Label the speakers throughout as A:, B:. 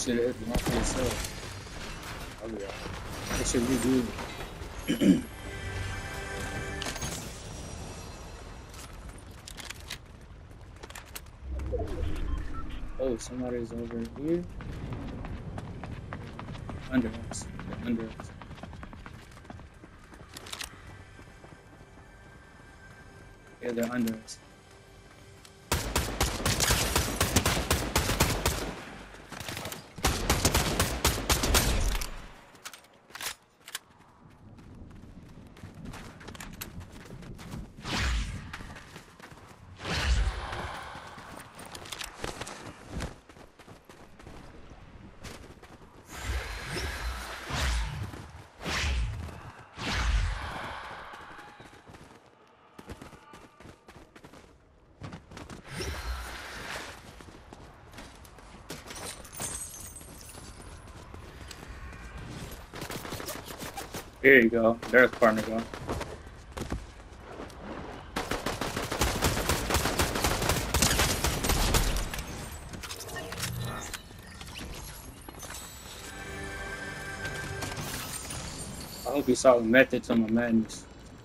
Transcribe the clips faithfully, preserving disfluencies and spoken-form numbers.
A: Should have hit the mark for yourself. Oh yeah. That should be good. Oh, somebody's over here. Under us. They're under us. Yeah, they're under us. Here you go. There's partner going. I hope you saw the method to my madness.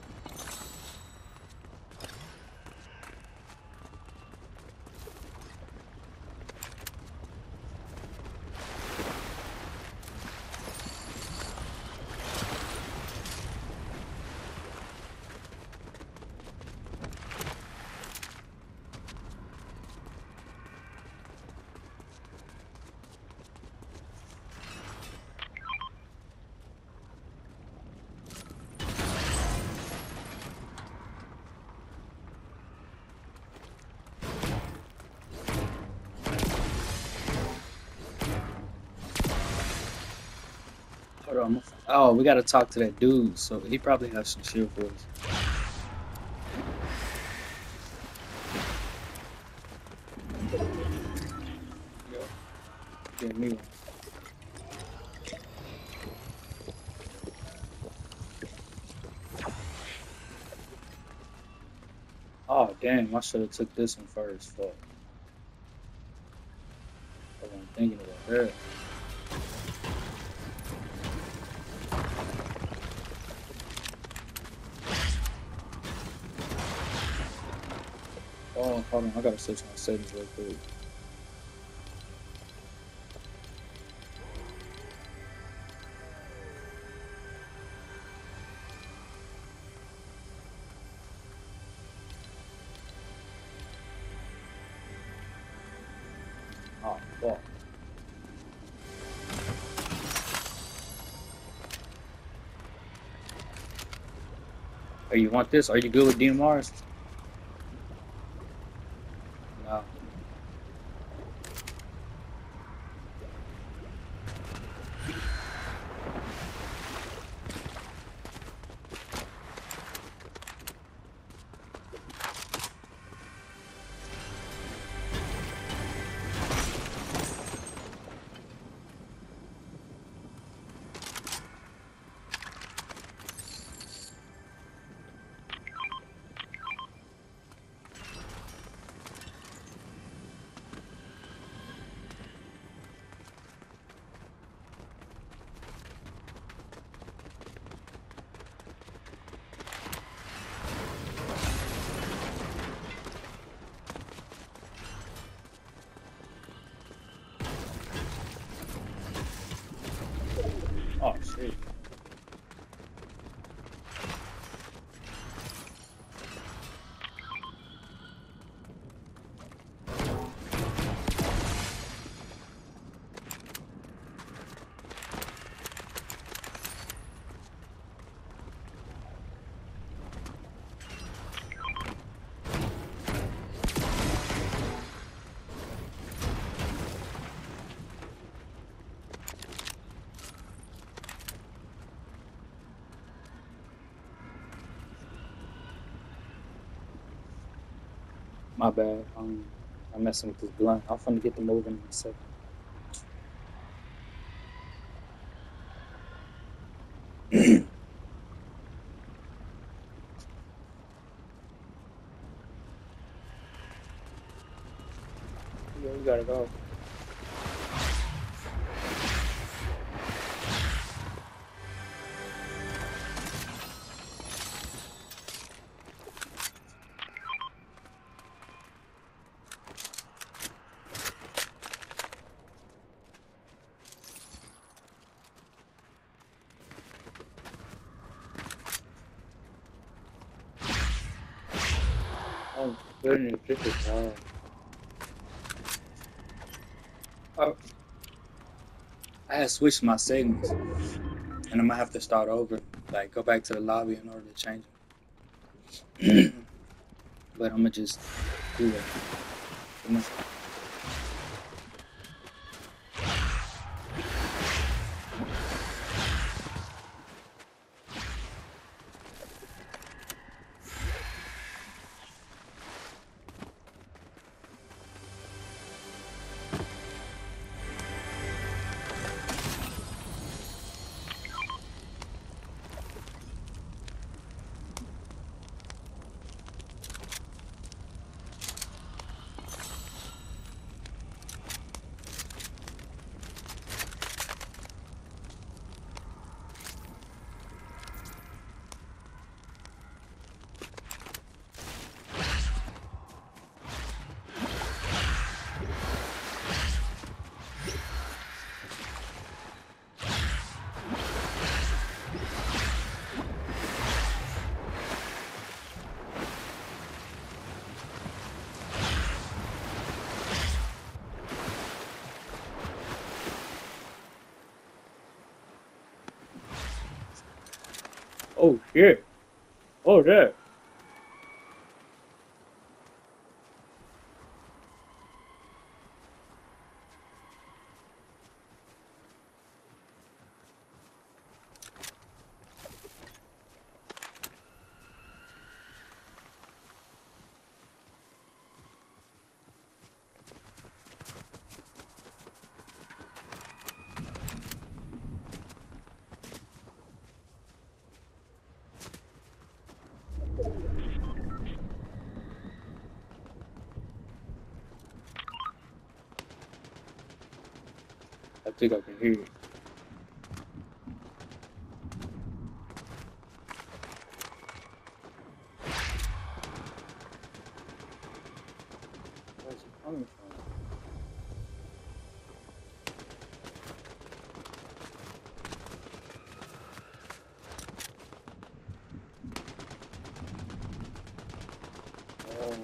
A: Hold on. Oh, we gotta talk to that dude. So he probably has some shield for us. Yo, get me one. Oh damn! I should have took this one first. Fuck. I wasn't thinking about that. Oh, hold on. I gotta switch my settings real quick. Oh, fuck. Hey, you want this? Are you good with D M Rs? No. Oh shit. My bad. Um, I'm messing with this blunt. I'm finna get the moving in a second. Yeah, we gotta go. Oh goodness, this is hard. Oh, I had switched my settings, and I'm gonna have to start over. Like go back to the lobby in order to change them. But I'm gonna just do that. Come on. Oh shit! Oh that. I think I can hear it. Where's it coming from? Oh,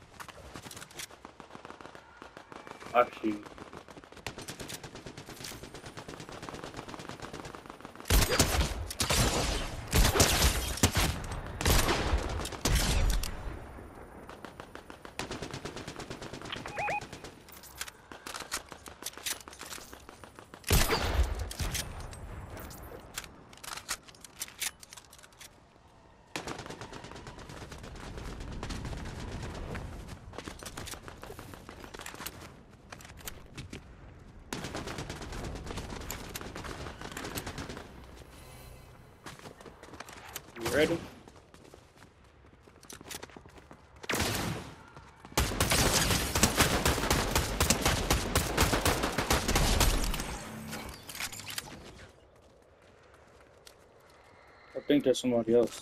A: I see. You ready? I think there's somebody else.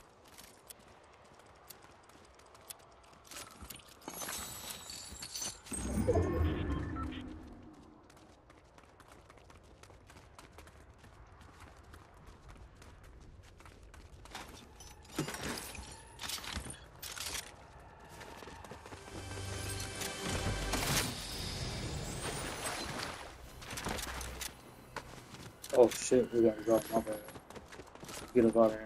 A: Oh shit, we gotta go. My bad. Get us out of here.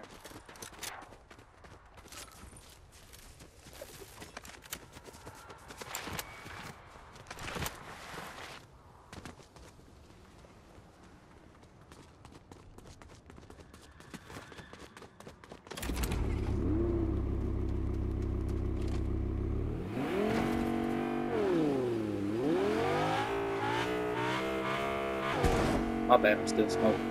A: My bad, I'm still smoking.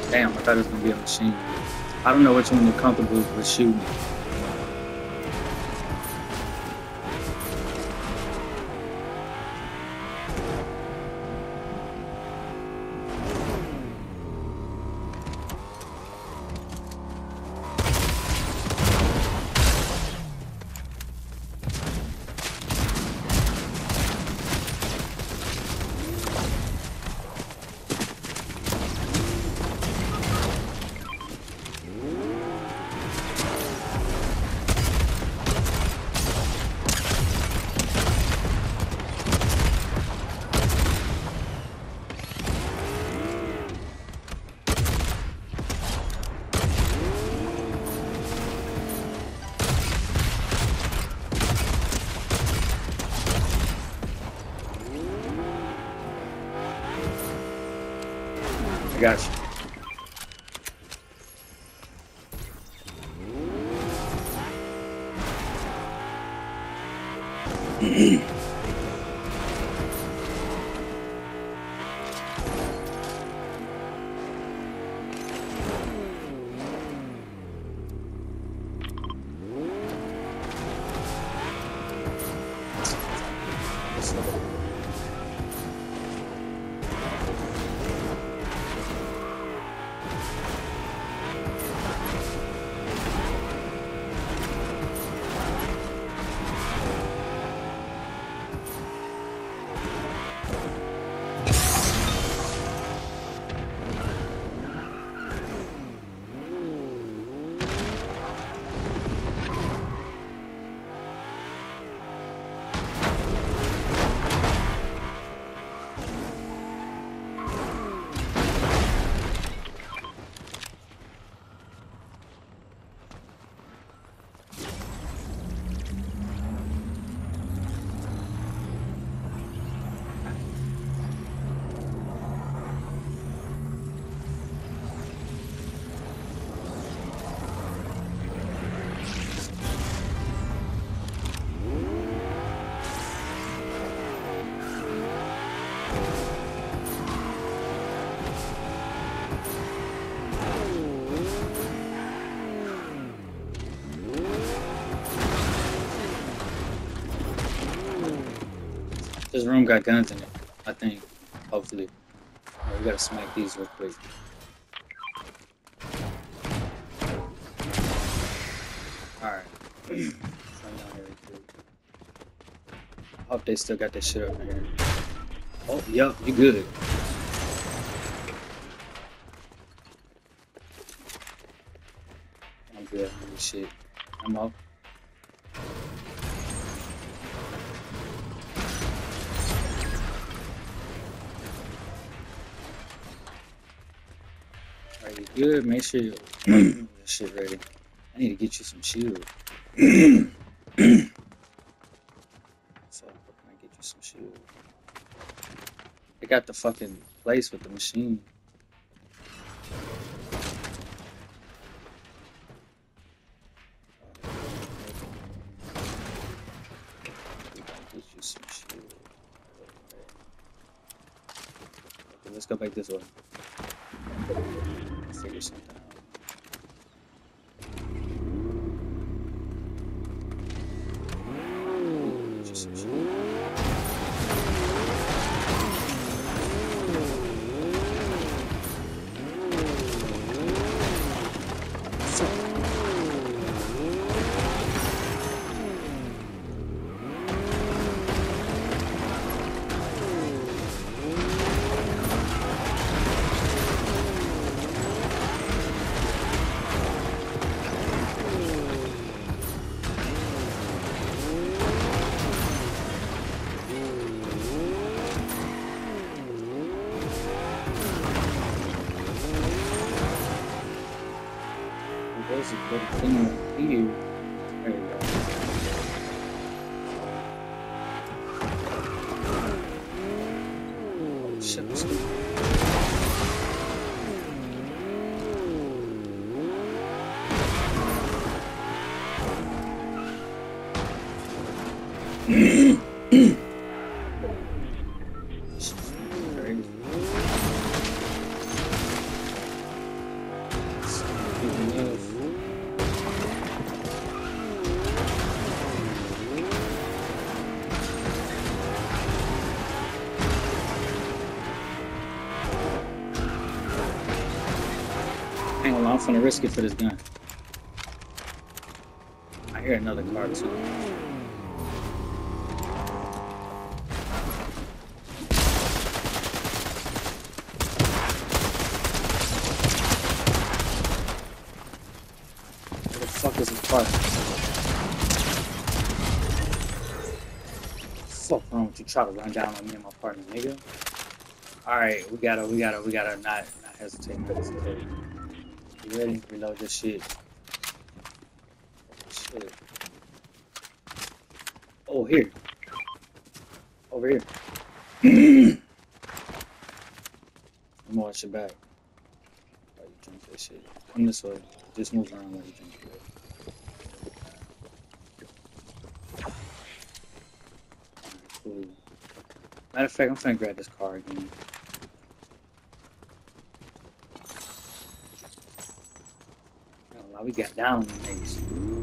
A: Damn, I thought it was gonna be a machine. I don't know which one you're comfortable with shooting. I got you. This room got guns in it, I think. Hopefully. Oh, we gotta smack these real quick. Alright. I hope they still got that shit up in here. Oh, yup, you good. I'm good. Holy shit. I'm up. Alright, you good? Make sure you that shit ready. I need to get you some shield. So, can I get you some shield? They got the fucking place with the machine. Get you some shield. Okay, let's go back this way. Figure something out. Get you some shield. There's a good thing right here. There you go. Oh shit, what's going on? ain't gonna lie, I'm finna risk it for this gun. I hear another car too. Where the fuck is the car? Fuck wrong with you? Try to run down on me and my partner, nigga. Alright, we gotta, we gotta, we gotta not, not hesitate, not hesitate. You ready? Reload this shit. Shit. Oh, here. Over here. I'm gonna watch your back. While you drink that shit. Come this way. Just move around while you drink it. Cool. Matter of fact, I'm finna grab this car again. Oh, we got down on the niggas.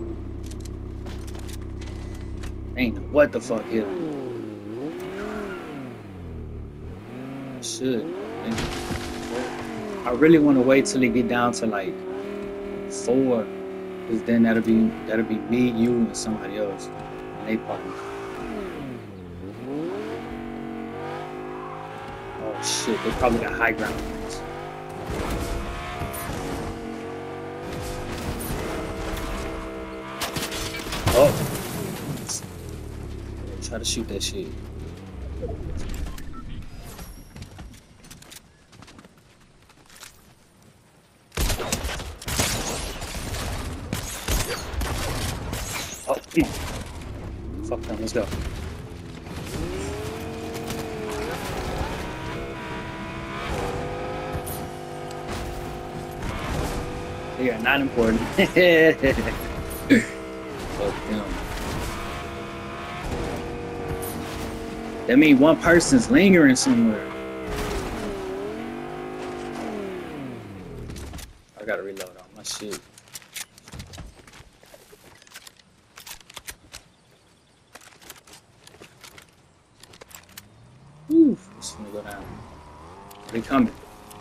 A: Ain't know what the fuck hit him. I should. I really want to wait till they get down to like four, because then that'll be that'll be me, you, and somebody else, and they partner. Oh shit, they probably got high ground. Oh. Try to shoot that shit. Oh, come on. Fuck them, let's go. They are not important. Fuck them. That means one person's lingering somewhere. I gotta reload all my shit. Whew, it's gonna go down. They coming.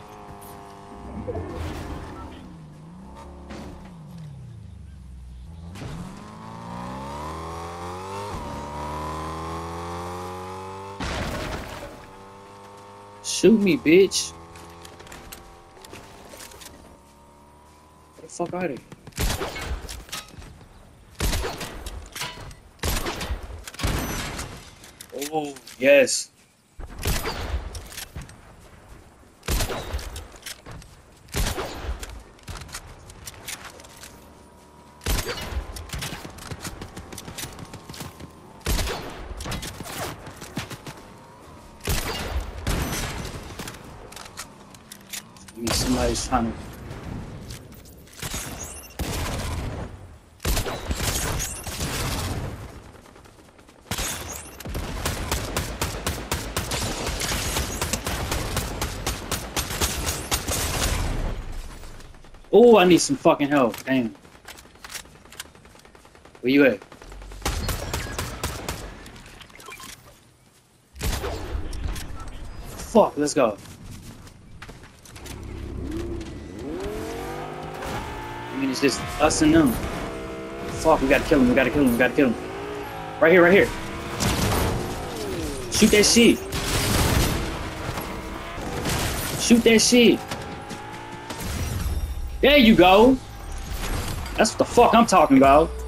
A: Shoot me, bitch. Where the fuck are they? Oh, yes. Somebody's trying to. Oh, I need some fucking help. Damn. Where you at? Fuck, let's go. I mean, it's just us and them. Fuck, we gotta kill him, we gotta kill him, we gotta kill him. Right here, right here. Shoot that shit. Shoot that shit. There you go. That's what the fuck I'm talking about.